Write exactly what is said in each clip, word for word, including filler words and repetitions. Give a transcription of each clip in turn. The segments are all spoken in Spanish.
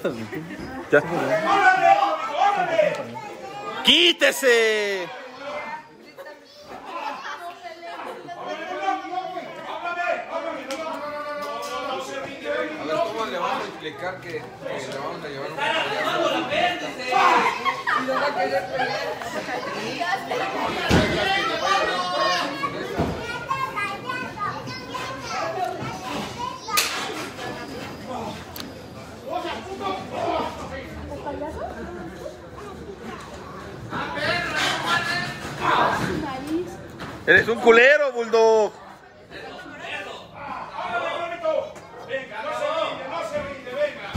Ya. ¡Quítese! A ver, ¿cómo le vamos a explicar que, que le vamos a llevar un payaso? Y no va a querer pelear. Eres un culero, Bulldog. Venga, no se rinde, no se rinde, venga.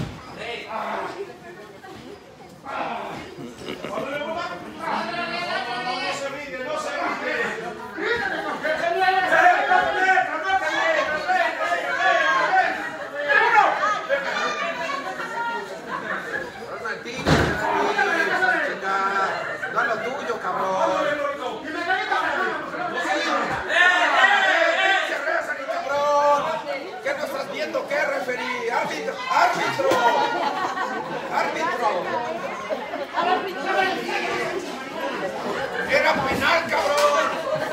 No se rinde, no se No lo tuyo, cabrón. ¿Qué no estás viendo? ¿Qué, referí? ¡Árbitro! ¡Árbitro! ¡Árbitro! ¡Era penal, cabrón!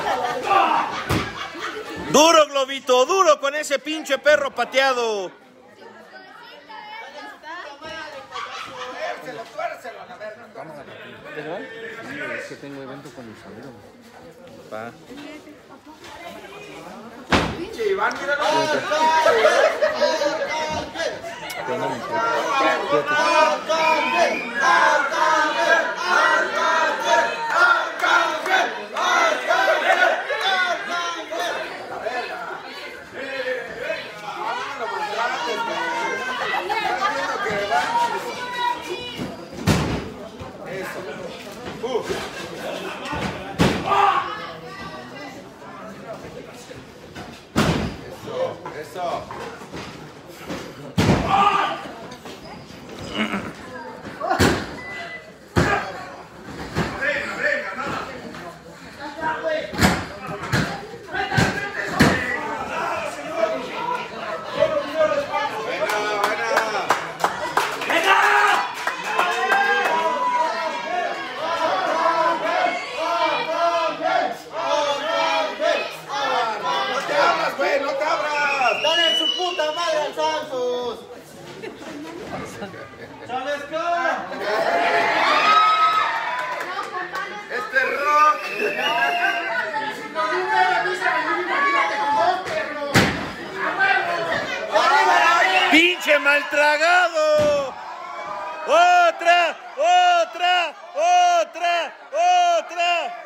Duro, Globito, duro con ese pinche perro pateado. Tuércelo, tuércelo, a ver. ¿Verdad? Sí, es que tengo evento con mis amigos. Va. Pinche Iván, míralo. Eso. Este rock. ¡Pinche maltragado! ¡Otra! ¡Otra! ¡Otra! ¡Otra!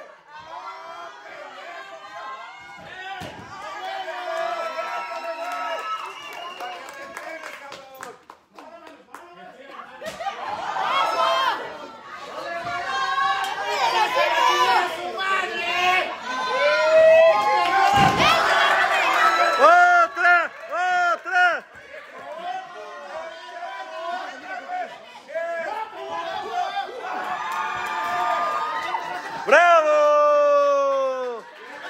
¡Bravo!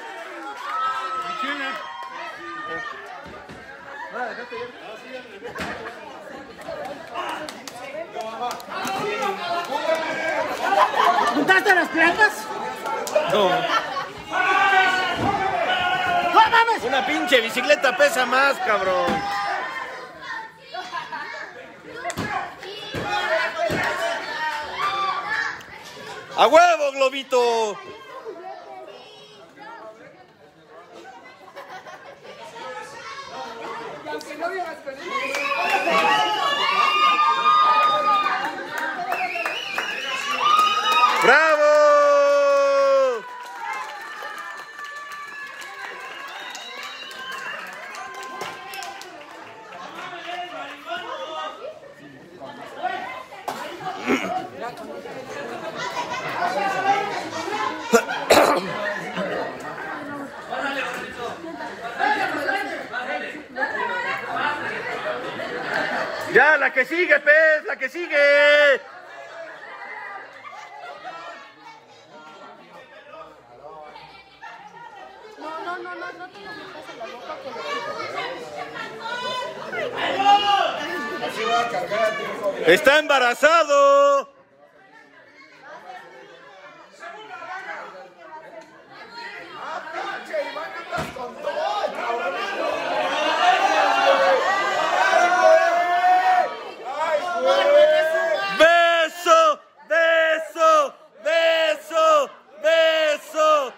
¿Juntaste las placas? No. ¡No mames! Una pinche bicicleta pesa más, cabrón. ¡A huevo, Globito! ¡Bravo! Ya, la que sigue, pez, la que sigue. No, no, no, no, no te lo metas en la boca que lo sí va a cargar a tu hijo. ¡Está embarazado! ¡Beso! ¡Beso! ¡Beso! ¡Beso!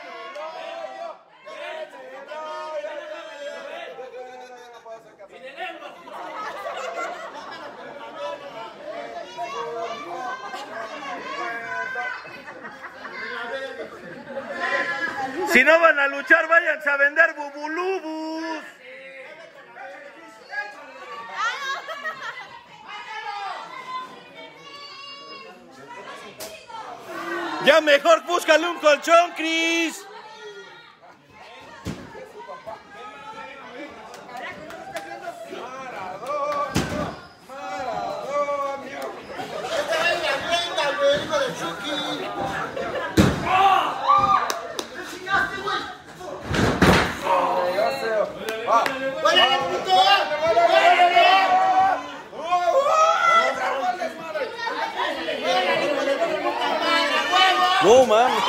Si no van a luchar, váyanse a vender bubulubus. Ya mejor búscale un colchón, Cris. No, mames.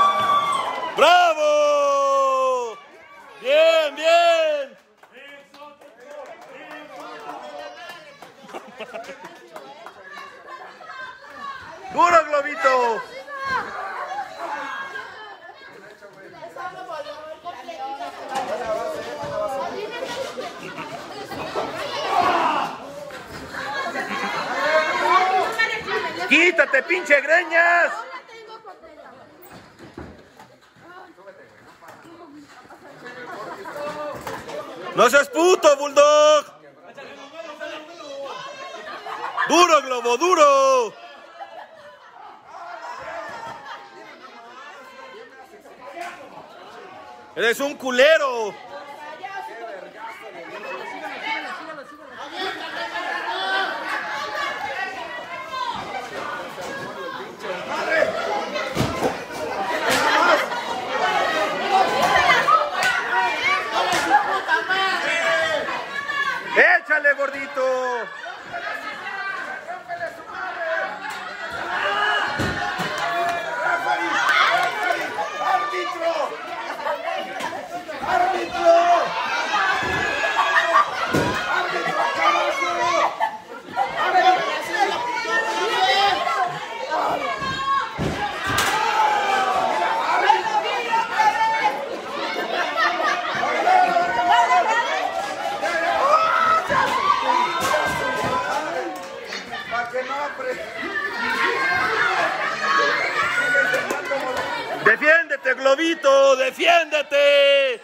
¡Bravo! ¡Bien, bien! ¡Duro, Globito! ¡Quítate, pinche greñas! ¡No seas puto, Bulldog! ¡Duro, Globo, duro! ¡Eres un culero! ¡Échale, gordito! ¡Árbitro! ¡Árbitro! ¡Árbitro, acabazo! ¡Defiéndete, Globito! ¡Defiéndete!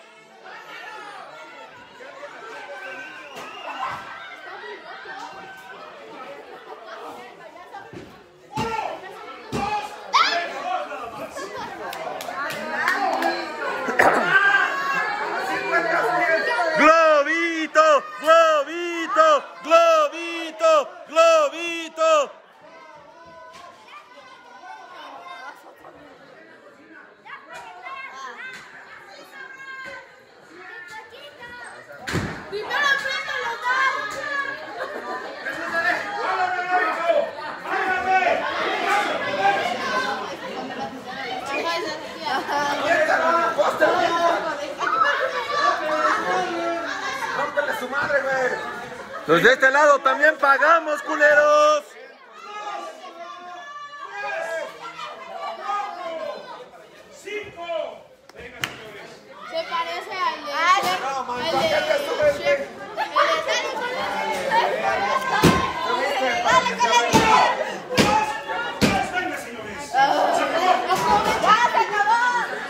¡Globito! ¡Globito! ¡Globito! ¡Globito! ¡Rómpele su madre, güey! Los de este lado también pagamos, culeros. ¡Cinco! Venga, señores. Se parece al de... No, man, al no, de... cállate, güey. El de... Dale, dale, Venga, señores. ¡Ya se acabó!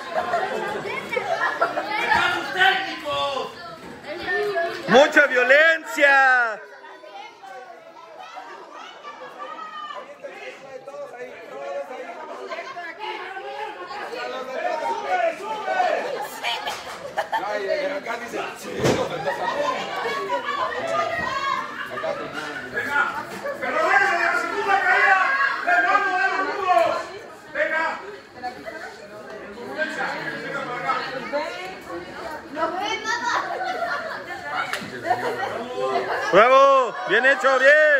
¡Mucha violencia! Ay, ay, acá dice, sí, lo que está Venga, pero venga de la segunda caída. ¡Le mando de los nudos! Venga. Venga, venga para acá. No ve nada. ¡Bravo! Bien hecho, bien.